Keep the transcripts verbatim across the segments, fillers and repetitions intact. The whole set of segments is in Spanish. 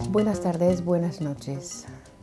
Buenas tardes, buenas noches.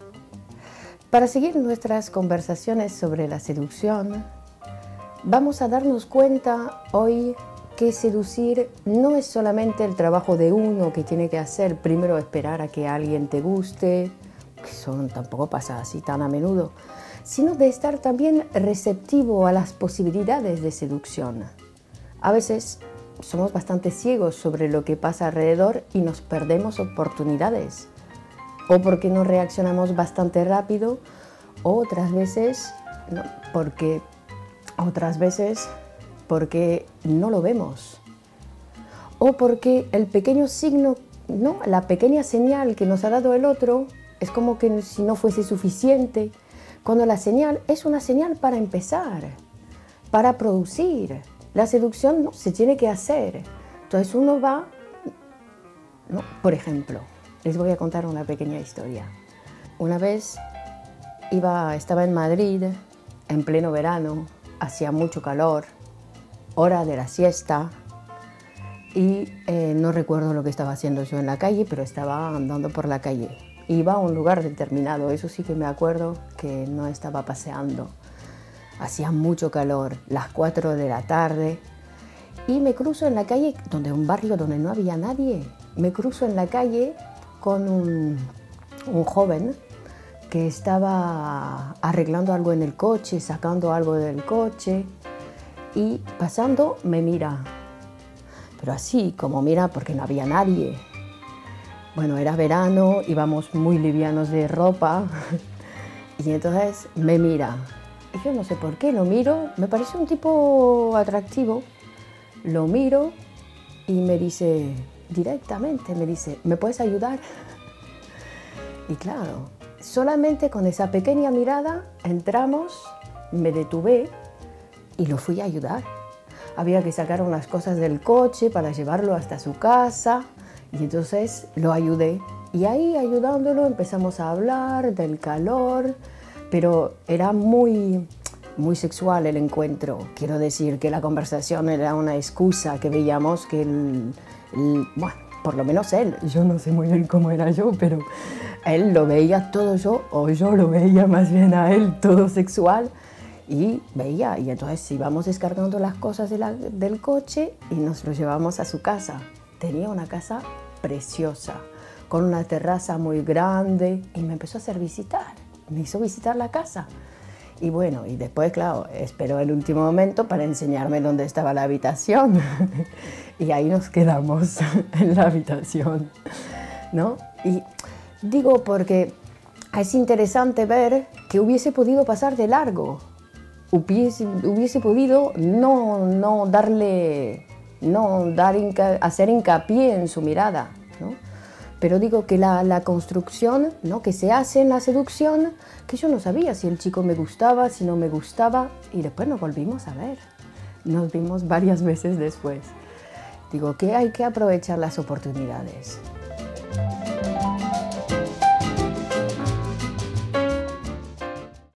Para seguir nuestras conversaciones sobre la seducción, vamos a darnos cuenta hoy que seducir no es solamente el trabajo de uno que tiene que hacer, primero esperar a que alguien te guste, que eso tampoco pasa así tan a menudo, sino de estar también receptivo a las posibilidades de seducción. A veces somos bastante ciegos sobre lo que pasa alrededor y nos perdemos oportunidades, o porque no reaccionamos bastante rápido, o otras veces, no, porque, otras veces porque no lo vemos, o porque el pequeño signo, ¿no? la pequeña señal que nos ha dado el otro es como que si no fuese suficiente, cuando la señal es una señal para empezar, para producir. La seducción no se tiene que hacer. Entonces uno va, ¿no? Por ejemplo, les voy a contar una pequeña historia. Una vez iba, estaba en Madrid, en pleno verano, hacía mucho calor, hora de la siesta, y eh, no recuerdo lo que estaba haciendo yo en la calle, pero estaba andando por la calle. Iba a un lugar determinado, eso sí que me acuerdo que no estaba paseando. Hacía mucho calor, las cuatro de la tarde, y me cruzo en la calle, donde un barrio donde no había nadie, me cruzo en la calle con un, un joven que estaba arreglando algo en el coche, sacando algo del coche, y pasando me mira, pero así como mira porque no había nadie. Bueno, era verano, íbamos muy livianos de ropa, y entonces me mira. Y yo no sé por qué, lo miro, me parece un tipo atractivo, lo miro y me dice, directamente me dice, ¿me puedes ayudar? Y claro, solamente con esa pequeña mirada entramos, me detuve y lo fui a ayudar. Había que sacar unas cosas del coche para llevarlo hasta su casa y entonces lo ayudé. Y ahí ayudándolo empezamos a hablar del calor, pero era muy, muy sexual el encuentro. Quiero decir que la conversación era una excusa que veíamos que, el, el, bueno, por lo menos él, yo no sé muy bien cómo era yo, pero él lo veía todo yo, o yo lo veía más bien a él todo sexual, y veía, y entonces íbamos descargando las cosas de la, del coche y nos lo llevamos a su casa. Tenía una casa preciosa, con una terraza muy grande, y me empezó a hacer visitar. Me hizo visitar la casa. Y bueno, y después, claro, esperó el último momento para enseñarme dónde estaba la habitación. Y ahí nos quedamos en la habitación, ¿no? Y digo porque es interesante ver que hubiese podido pasar de largo. Hubiese, hubiese podido no, no darle, no dar hinca, hacer hincapié en su mirada, ¿no? Pero digo que la, la construcción, ¿no? que se hace en la seducción, que yo no sabía si el chico me gustaba, si no me gustaba, y después nos volvimos a ver. Nos vimos varias veces después. Digo que hay que aprovechar las oportunidades.